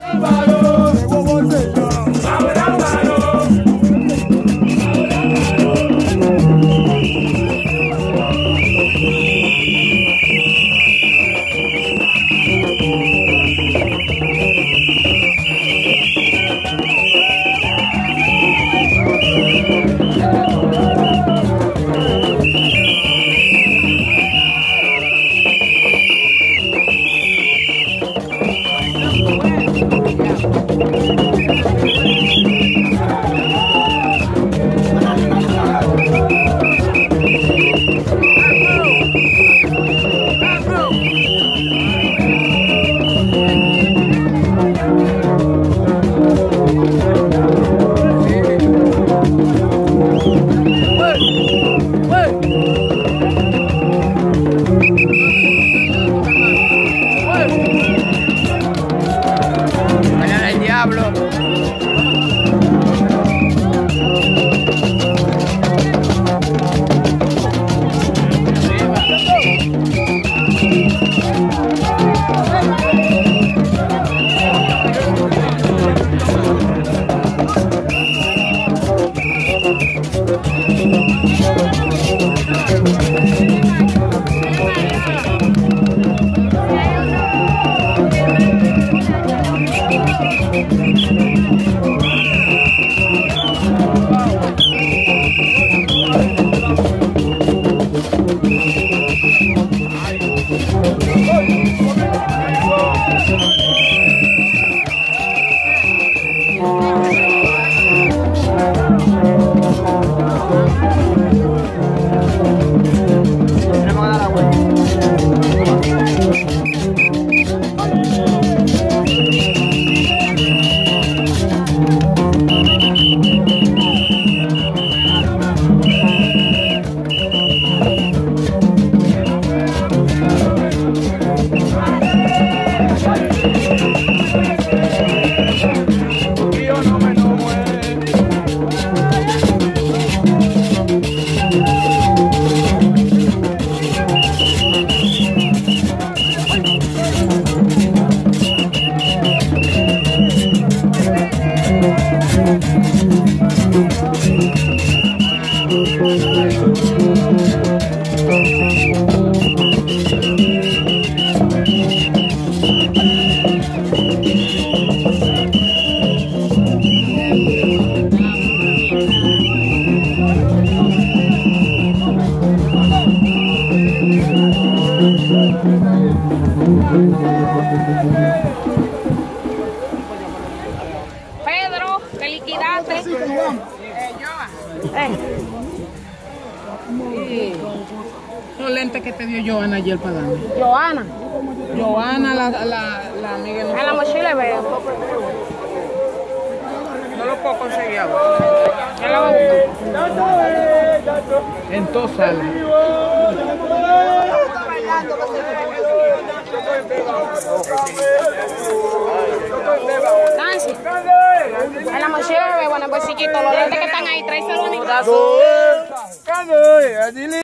Pedro, que liquidaste. Los lentes que te dio Joana ayer para darme. Joana. Joana, la amiga. En la mochila veo. No lo puedo conseguir ahora. Ya lo voy a buscar. Entonces sale. Nancy. En la mochila veo, bueno, pues chiquito, los lentes que están ahí, tráeselo a mi casa.